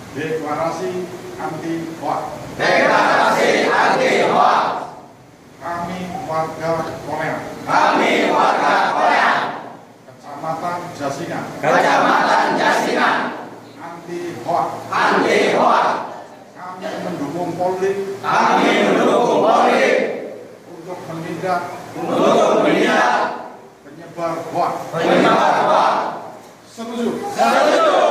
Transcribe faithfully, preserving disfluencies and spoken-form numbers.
Deklarasi anti hoax. Deklarasi anti hoax. Kami warga Korea. Kami warga Korea. Kecamatan Jasingan. Kecamatan Jasingan. Anti hoax. Anti hoax. Kami mendukung Polri. Kami mendukung Polri untuk menindak. Untuk menindak penyebar hoax. Penyebar hoax. Setuju. Setuju.